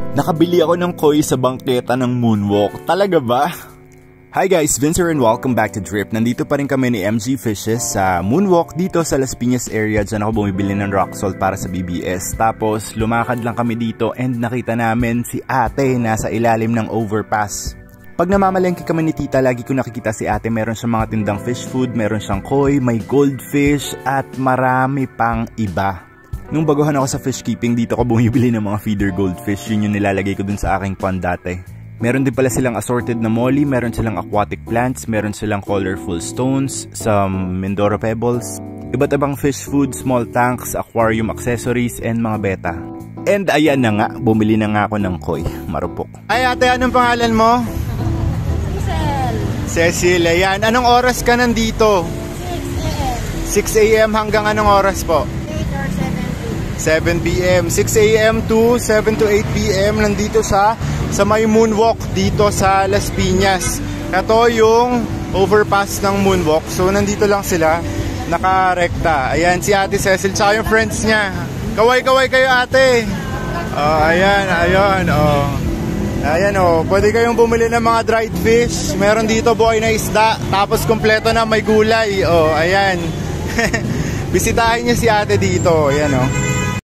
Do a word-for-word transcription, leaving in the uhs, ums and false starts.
Nakabili ako ng koi sa bangketa ng Moonwalk. Talaga ba? Hi guys, Vincer and welcome back to Drip. Nandito pa rin kami ni M G Fishes sa Moonwalk dito sa Las Piñas area. Diyan ako bumibili ng rock salt para sa B B S. Tapos lumakad lang kami dito and nakita namin si ate nasa ilalim ng overpass. Pag namamalengke kami ni tita, lagi ko nakikita si ate. Meron siyang mga tindang fish food, meron siyang koi, may goldfish at marami pang iba. Nung baguhan ako sa fish keeping, dito ko bumibili ng mga feeder goldfish. Yun yung nilalagay ko dun sa aking pond dati. Meron din pala silang assorted na molly, meron silang aquatic plants, meron silang colorful stones, some Mindoro pebbles, iba't ibang fish food, small tanks, aquarium accessories, and mga beta. And ayan na nga, bumili na nga ako ng koi. Marupok. Ay ate, anong pangalan mo? Cecil. Cecil, ayan. Anong oras ka nandito? six a m hanggang anong oras po? seven p m six a m to seven to eight p m nandito sa sa may Moonwalk dito sa Las Piñas. Ito yung overpass ng Moonwalk. So nandito lang sila nakarekta. Ayan si Ate Cecil sa yung friends niya. Kaway-kaway kayo ate. Oh, ayan, ayan, oh. Ayan oh, pwede kayong bumili ng mga dried fish. Meron dito buhay na isda, tapos kompleto na may gulay. Oh, ayan. Bisitahin niyo si ate dito. Ayan oh.